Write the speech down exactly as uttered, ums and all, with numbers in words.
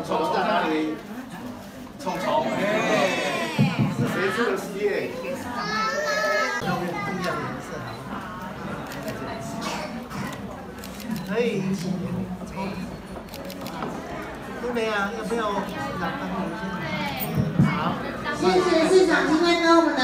虫在哪里？虫虫，哎，是谁出的实验？ 上面不一样的颜色，好吗？可以。都没啊？要不要来帮你一下？好。 谢谢市长，今天跟我们。